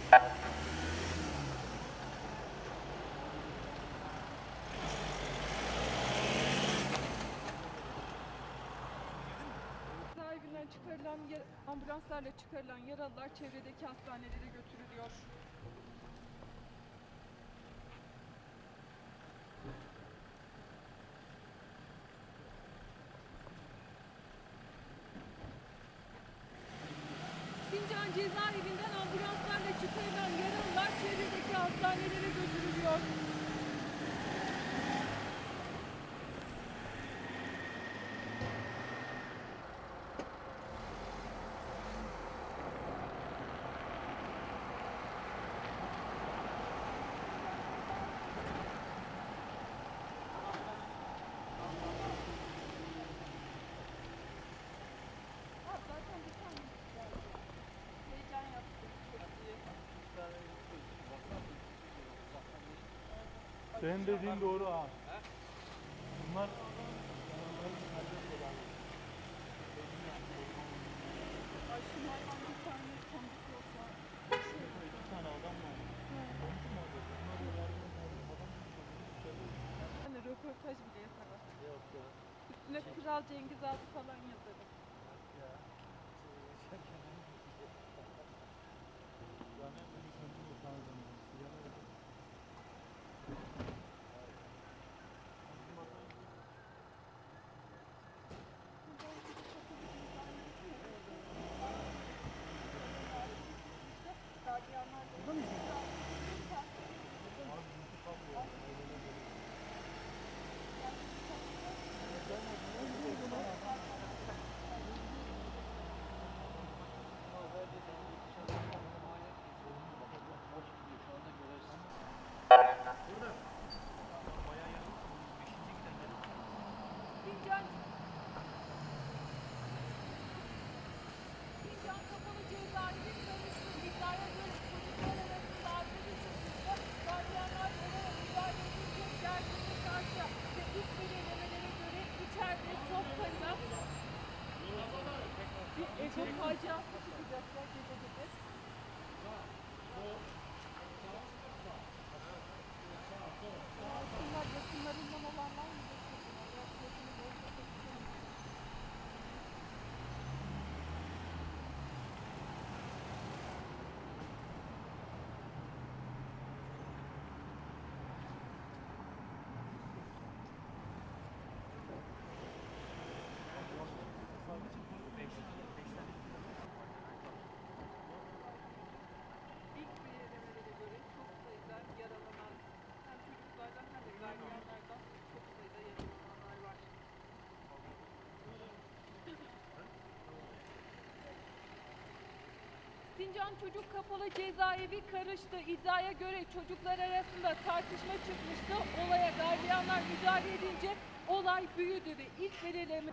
Cezaevinden çıkarılan ambulanslarla çıkarılan yaralılar çevredeki hastanelere götürülüyor. Sincan cezaevinden ambulanslarla çıkarılan yaralılar çevredeki hastanelere götürülüyor. Zaten bir tane heyecan yaptım. Senin dediğin doğru ha. Bunlar Ay şu hayvan bir tane tanıdık olsa. iki tane adam var. Komşu mu oldu? Bunlar da yardım adam Hani röportaj bile yapar. yok ya. Üstüne Kral Cengiz adı falan yazarım. Ya. Yani beni sözüm utandım. Sincan Kapalı Cezaevi karıştı. İddiaya göre çocuklar arasında ayrılık çıkmıştı. Gardiyanlar olaya müdahale edince gerginlik arttı. Ve ilk belirlemelere göre içeride çok sayıda bir ego faciası çıkacaklar gece gece. Bunlar yakınlarından olanlar mı? İlk belirlemelere göre çok sayıda yaralanan hem çocuklardan hem de gardiyanlardan çok sayıda yaralananlar var. Sincan Çocuk Kapalı Cezaevi karıştı. İddiaya göre çocuklar arasında tartışma çıkmıştı. Olaya gardiyanlar müdahale edince olay büyüdü ve ilk belirleme...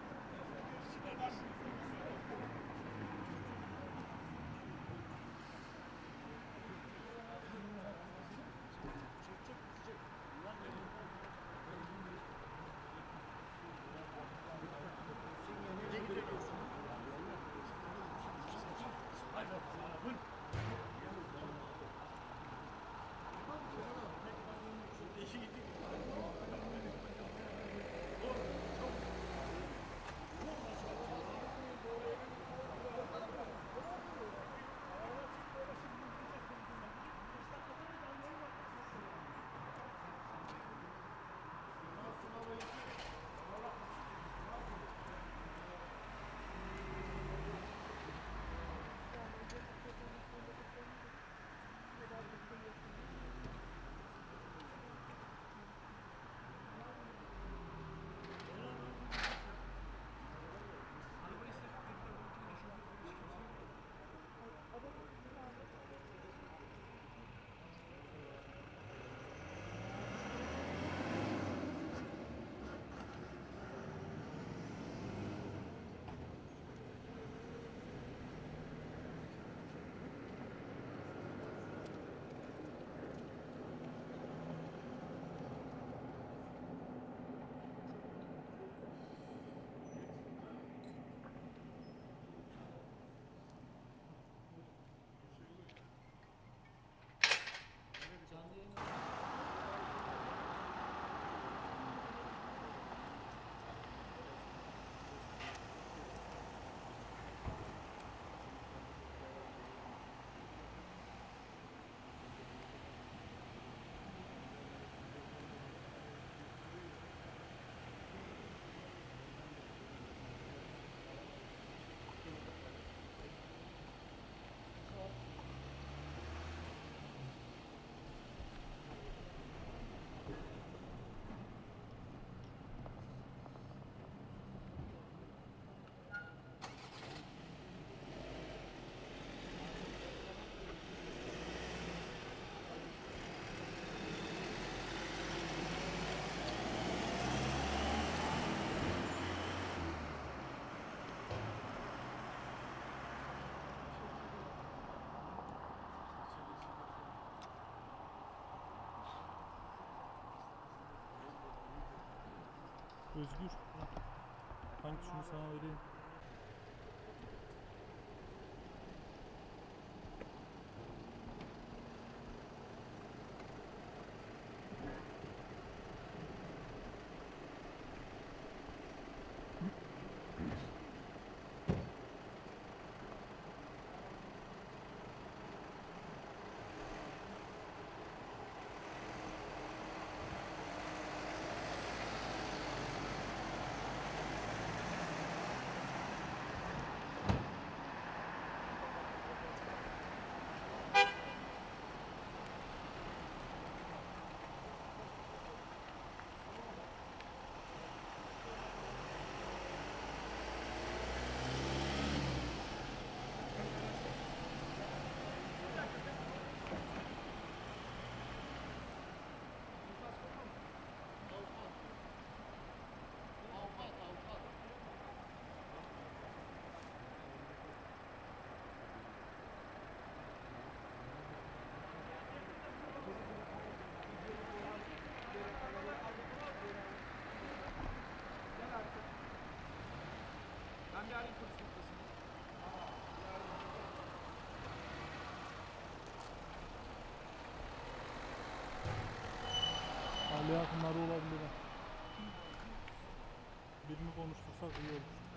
Özgür. Kanki şunu sana vereyim. Ben bir arayayım polis noktasını. Ali yakınları olabilir ha. Birini konuştursak iyi olur.